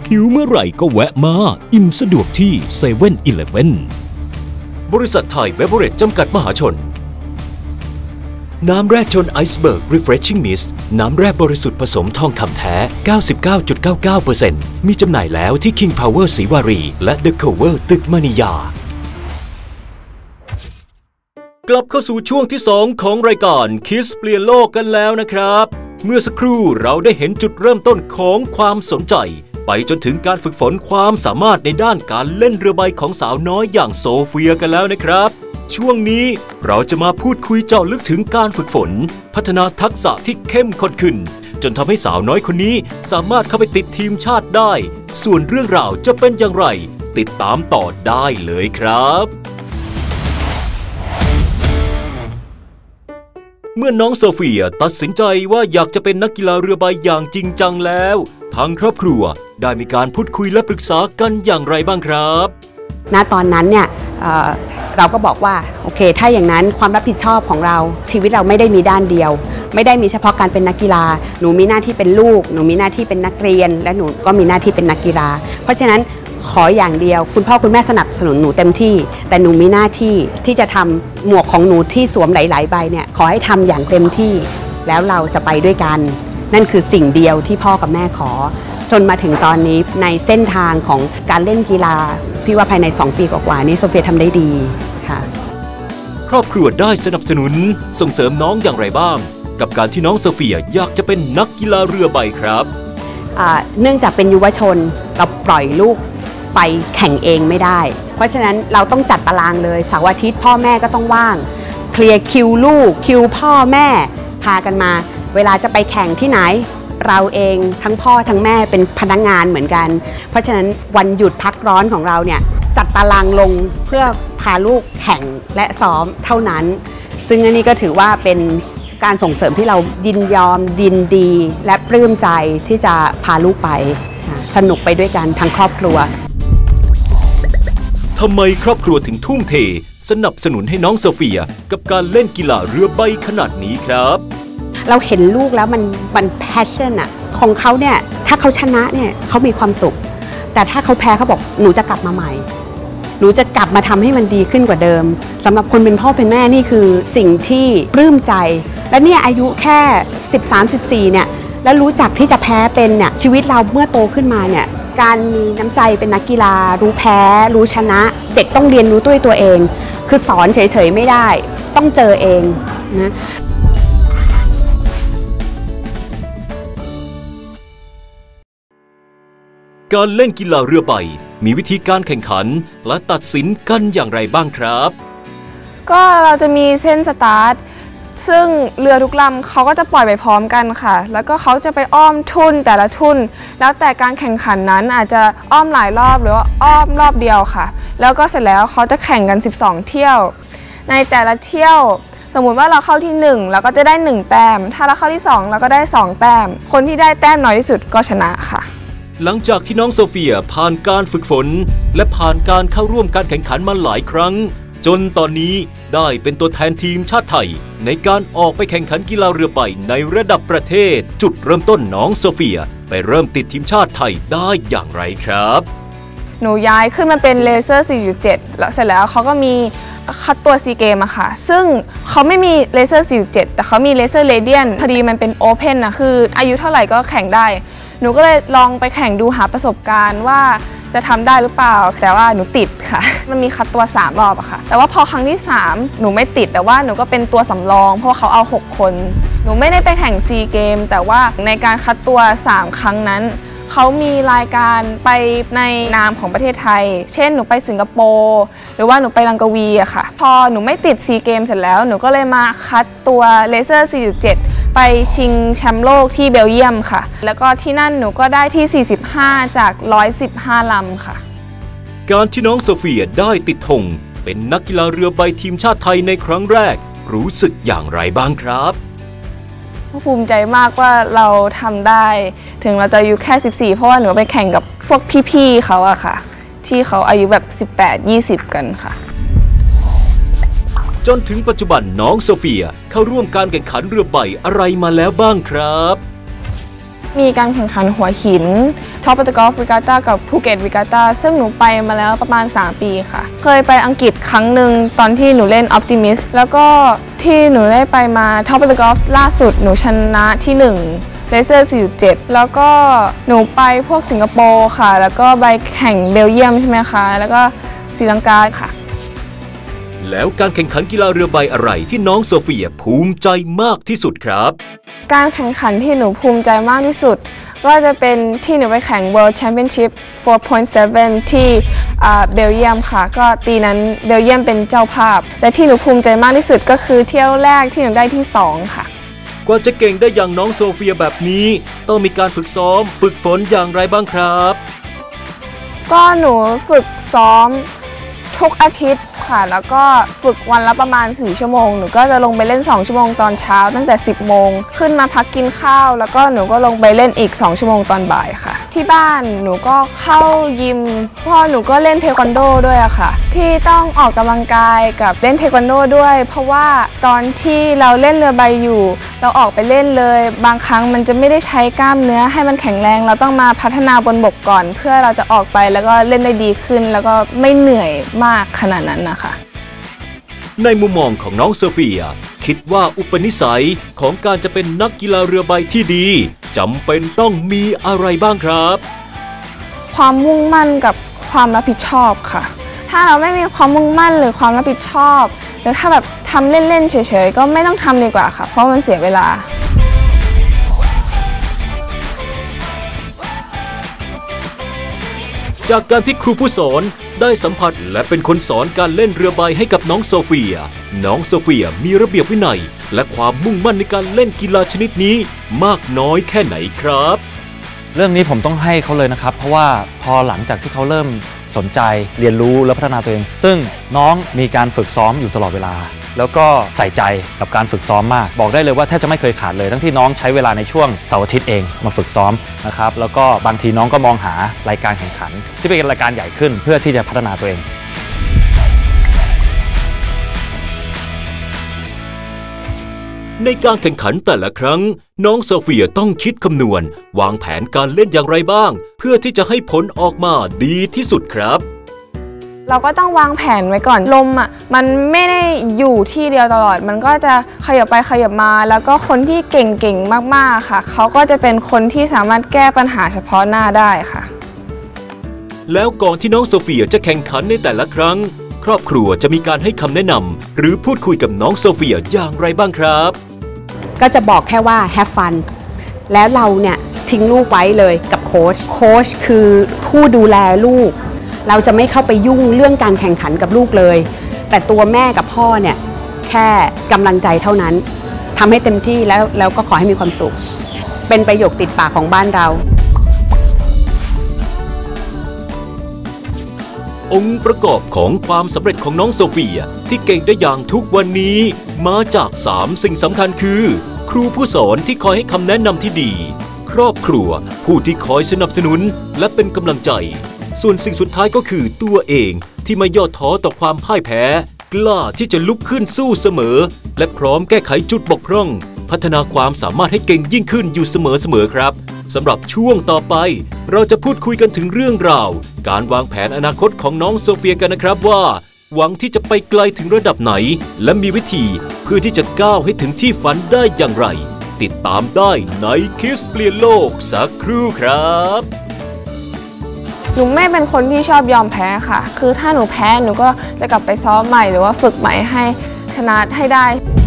หิวเมื่อไหร่ก็แวะมาอิ่มสะดวกที่เซเว่นอีเลฟเว่นบริษัทไทยเบเวอเรจจำกัดมหาชนน้ำแร่ชนไอซ์เบิร์ก Refreshing Mist น้ำแร่บริสุทธิ์ผสมทองคำแท้ 99.99% มีจำหน่ายแล้วที่ King Power ศรีวารีและ The Cover ตึกมณียากลับเข้าสู่ช่วงที่ 2 ของรายการ Kiss เปลี่ยนโลกกันแล้วนะครับเมื่อสักครู่เราได้เห็นจุดเริ่มต้นของความสนใจไปจนถึงการฝึกฝนความสามารถในด้านการเล่นเรือใบของสาวน้อยอย่างโซเฟียกันแล้วนะครับช่วงนี้เราจะมาพูดคุยเจาะลึกถึงการฝึกฝนพัฒนาทักษะที่เข้มข้นขึ้นจนทำให้สาวน้อยคนนี้สามารถเข้าไปติดทีมชาติได้ส่วนเรื่องราวจะเป็นอย่างไรติดตามต่อได้เลยครับเมื่อน้องโซเฟียตัดสินใจว่าอยากจะเป็นนักกีฬาเรือใบอย่างจริงจังแล้วทางครอบครัวได้มีการพูดคุยและปรึกษากันอย่างไรบ้างครับณตอนนั้นเนี่ยเราก็บอกว่าโอเคถ้าอย่างนั้นความรับผิดชอบของเราชีวิตเราไม่ได้มีด้านเดียวไม่ได้มีเฉพาะการเป็นนักกีฬาหนูมีหน้าที่เป็นลูกหนูมีหน้าที่เป็นนักเรียนและหนูก็มีหน้าที่เป็นนักกีฬาเพราะฉะนั้นขออย่างเดียวคุณพ่อคุณแม่สนับสนุนหนูเต็มที่แต่หนูมีหน้าที่ที่จะทำหมวกของหนูที่สวมหลายๆใบเนี่ยขอให้ทำอย่างเต็มที่แล้วเราจะไปด้วยกันนั่นคือสิ่งเดียวที่พ่อกับแม่ขอจนมาถึงตอนนี้ในเส้นทางของการเล่นกีฬาพี่ว่าภายใน2 ปีกว่าๆนี้โซเฟียทำได้ดีค่ะครอบครัวได้สนับสนุนส่งเสริมน้องอย่างไรบ้างกับการที่น้องโซเฟียอยากจะเป็นนักกีฬาเรือใบครับเนื่องจากเป็นยุวชนเราปล่อยลูกไปแข่งเองไม่ได้เพราะฉะนั้นเราต้องจัดตารางเลยเสาร์อาทิตย์พ่อแม่ก็ต้องว่างเคลียร์คิวลูกคิวพ่อแม่พากันมาเวลาจะไปแข่งที่ไหนเราเองทั้งพ่อทั้งแม่เป็นพนักงานเหมือนกันเพราะฉะนั้นวันหยุดพักร้อนของเราเนี่ยจัดตารางลงเพื่อพาลูกแข่งและซ้อมเท่านั้นซึ่งอันนี้ก็ถือว่าเป็นการส่งเสริมที่เรายินยอมยินดีและปลื้มใจที่จะพาลูกไปสนุกไปด้วยกันทั้งครอบครัวทำไมครอบครัวถึงทุ่มเทสนับสนุนให้น้องโซเฟียกับการเล่นกีฬาเรือใบขนาดนี้ครับเราเห็นลูกแล้วมัน passion อะของเขาเนี่ยถ้าเขาชนะเนี่ยเขามีความสุขแต่ถ้าเขาแพ้เขาบอกหนูจะกลับมาใหม่หนูจะกลับมาทำให้มันดีขึ้นกว่าเดิมสำหรับคนเป็นพ่อเป็นแม่นี่คือสิ่งที่ปลื้มใจและเนี่ยอายุแค่13-14เนี่ยแล้วรู้จักที่จะแพ้เป็นเนี่ยชีวิตเราเมื่อโตขึ้นมาเนี่ยการมีน้ำใจเป็นนักกีฬารู้แพ้รู้ชนะเด็กต้องเรียนรู้ด้วยตัวเองคือสอนเฉยๆไม่ได้ต้องเจอเองนะการเล่นกีฬาเรือใบมีวิธีการแข่งขันและตัดสินกันอย่างไรบ้างครับก็เราจะมีเส้นสตาร์ทซึ่งเรือทุกลำเขาก็จะปล่อยไปพร้อมกันค่ะแล้วก็เขาจะไปอ้อมทุ่นแต่ละทุ่นแล้วแต่การแข่งขันนั้นอาจจะอ้อมหลายรอบหรือว่าอ้อมรอบเดียวค่ะแล้วก็เสร็จแล้วเขาจะแข่งกัน12เที่ยวในแต่ละเที่ยวสมมุติว่าเราเข้าที่1เราก็จะได้1แต้มถ้าเราเข้าที่2เราก็ได้2แต้มคนที่ได้แต้มน้อยที่สุดก็ชนะค่ะหลังจากที่น้องโซเฟียผ่านการฝึกฝนและผ่านการเข้าร่วมการแข่งขันมาหลายครั้งจนตอนนี้ได้เป็นตัวแทนทีมชาติไทยในการออกไปแข่งขันกีฬาเรือใบในระดับประเทศจุดเริ่มต้นน้องโซเฟียไปเริ่มติดทีมชาติไทยได้อย่างไรครับหนูย้ายขึ้นมาเป็นเลเซอร์ 4.7 แล้วเสร็จแล้วเขาก็มีคัดตัวซีเกมอะค่ะซึ่งเขาไม่มีเลเซอร์ 4.7 แต่เขามีเลเซอร์เรเดียนพอดีมันเป็นโอเพนนะคืออายุเท่าไหร่ก็แข่งได้หนูก็เลยลองไปแข่งดูหาประสบการณ์ว่าจะทำได้หรือเปล่าแต่ว่าหนูติดค่ะมันมีคัดตัว3รอบอะค่ะแต่ว่าพอครั้งที่3หนูไม่ติดแต่ว่าหนูก็เป็นตัวสำรองเพราะเขาเอา6คนหนูไม่ได้ไปแข่งซีเกมแต่ว่าในการคัดตัว3ครั้งนั้นเขามีรายการไปในนามของประเทศไทยเช่นหนูไปสิงคโปร์หรือว่าหนูไปลังกาวีอะค่ะพอหนูไม่ติดซีเกมเสร็จแล้วหนูก็เลยมาคัดตัวเลเซอร์ 4.7 ไปชิงแชมป์โลกที่เบลเยียมค่ะแล้วก็ที่นั่นหนูก็ได้ที่45จาก115ลำค่ะการที่น้องโซเฟียได้ติดธงเป็นนักกีฬาเรือใบทีมชาติไทยในครั้งแรกรู้สึกอย่างไรบ้างครับภูมิใจมากว่าเราทำได้ถึงเราจะอายุแค่14เพราะว่าหนูไปแข่งกับพวกพี่ๆเขาอะค่ะที่เขาอายุแบบ18-20กันค่ะจนถึงปัจจุบันน้องโซเฟียเข้าร่วมการแข่งขันเรือใบอะไรมาแล้วบ้างครับมีการแข่งขันหัวหิน Top of the Gulf Regatta กับ Phuket Regatta ซึ่งหนูไปมาแล้วประมาณ3 ปีค่ะเคยไปอังกฤษครั้งหนึ่งตอนที่หนูเล่น Optimist แล้วก็ที่หนูได้ไปมา Top of the Gulf ล่าสุดหนูชนะที่1 Racer 4.7 แล้วก็หนูไปพวกสิงคโปร์ค่ะแล้วก็ไปแข่งเบลเยียมใช่ไหมคะแล้วก็ศรีลังกาค่ะแล้วการแข่งขันกีฬาเรือใบอะไรที่น้องโซเฟียภูมิใจมากที่สุดครับการแข่งขันที่หนูภูมิใจมากที่สุดก็จะเป็นที่หนูไปแข่ง World Championship 4.7 ที่เบลเยียมค่ะก็ปีนั้นเบลเยียมเป็นเจ้าภาพและที่หนูภูมิใจมากที่สุดก็คือเที่ยวแรกที่หนูได้ที่2ค่ะกว่าจะเก่งได้อย่างน้องโซเฟียแบบนี้ต้องมีการฝึกซ้อมฝึกฝนอย่างไรบ้างครับก็หนูฝึกซ้อมทุกอาทิตย์ค่ะแล้วก็ฝึกวันละประมาณ4 ชั่วโมงหนูก็จะลงไปเล่น2 ชั่วโมงตอนเช้าตั้งแต่10 โมงขึ้นมาพักกินข้าวแล้วก็หนูก็ลงไปเล่นอีก2 ชั่วโมงตอนบ่ายค่ะที่บ้านหนูก็เข้ายิมพ่อหนูก็เล่นเทควันโดด้วยอะค่ะที่ต้องออกกำลังกายกับเล่นเทควันโดด้วยเพราะว่าตอนที่เราเล่นเรือใบอยู่เราออกไปเล่นเลยบางครั้งมันจะไม่ได้ใช้กล้ามเนื้อให้มันแข็งแรงเราต้องมาพัฒนาบนบกก่อนเพื่อเราจะออกไปแล้วก็เล่นได้ดีขึ้นแล้วก็ไม่เหนื่อยมากขนาดนั้นนะคะในมุมมองของน้องโซเฟียคิดว่าอุปนิสัยของการจะเป็นนักกีฬาเรือใบที่ดีจำเป็นต้องมีอะไรบ้างครับความมุ่งมั่นกับความรับผิดชอบค่ะถ้าเราไม่มีความมุ่งมั่นหรือความรับผิดชอบหรือถ้าแบบทำเล่นๆเฉยๆก็ไม่ต้องทำดีกว่าค่ะเพราะมันเสียเวลาจากการที่ครูผู้สอนได้สัมผัสและเป็นคนสอนการเล่นเรือใบให้กับน้องโซเฟียมีระเบียบวินัยและความมุ่งมั่นในการเล่นกีฬาชนิดนี้มากน้อยแค่ไหนครับเรื่องนี้ผมต้องให้เขาเลยนะครับเพราะว่าพอหลังจากที่เขาเริ่มสนใจเรียนรู้และพัฒนาตัวเองซึ่งน้องมีการฝึกซ้อมอยู่ตลอดเวลาแล้วก็ใส่ใจกับการฝึกซ้อมมากบอกได้เลยว่าแทบจะไม่เคยขาดเลยทั้งที่น้องใช้เวลาในช่วงเสาร์อาทิตย์เองมาฝึกซ้อมนะครับแล้วก็บางทีน้องก็มองหารายการแข่งขันที่เป็นรายการใหญ่ขึ้นเพื่อที่จะพัฒนาตัวเองในการแข่งขันแต่ละครั้งน้องโซเฟียต้องคิดคำนวณวางแผนการเล่นอย่างไรบ้างเพื่อที่จะให้ผลออกมาดีที่สุดครับเราก็ต้องวางแผนไว้ก่อนลมมันไม่ได้อยู่ที่เดียวตลอดมันก็จะขยับไปขยับมาแล้วก็คนที่เก่งๆมากๆค่ะเขาก็จะเป็นคนที่สามารถแก้ปัญหาเฉพาะหน้าได้ค่ะแล้วก่อนที่น้องโซเฟียจะแข่งขันในแต่ละครั้งครอบครัวจะมีการให้คำแนะนำหรือพูดคุยกับน้องโซเฟียอย่างไรบ้างครับก็จะบอกแค่ว่า have fun แล้วเราเนี่ยทิ้งลูกไว้เลยกับโค้ชคือผู้ดูแลลูกเราจะไม่เข้าไปยุ่งเรื่องการแข่งขันกับลูกเลยแต่ตัวแม่กับพ่อเนี่ยแค่กำลังใจเท่านั้นทำให้เต็มที่แล้วก็ขอให้มีความสุขเป็นประโยคติดปากของบ้านเราองค์ประกอบของความสำเร็จของน้องโซเฟียที่เก่งได้อย่างทุกวันนี้มาจาก3 สิ่งสำคัญคือครูผู้สอนที่คอยให้คำแนะนำที่ดีครอบครัวผู้ที่คอยสนับสนุนและเป็นกำลังใจส่วนสิ่งสุดท้ายก็คือตัวเองที่ไม่ย่อท้อต่อความพ่ายแพ้กล้าที่จะลุกขึ้นสู้เสมอและพร้อมแก้ไขจุดบกพร่องพัฒนาความสามารถให้เก่งยิ่งขึ้นอยู่เสมอครับสำหรับช่วงต่อไปเราจะพูดคุยกันถึงเรื่องราวการวางแผนอนาคตของน้องโซเฟียกันนะครับว่าหวังที่จะไปไกลถึงระดับไหนและมีวิธีเพื่อที่จะก้าวให้ถึงที่ฝันได้อย่างไรติดตามได้ในคิสเปลี่ยนโลกสักครู่ครับหนูไม่เป็นคนที่ชอบยอมแพ้ค่ะคือถ้าหนูแพ้หนูก็จะกลับไปซ้อมใหม่หรือว่าฝึกใหม่ให้ชนะให้ได้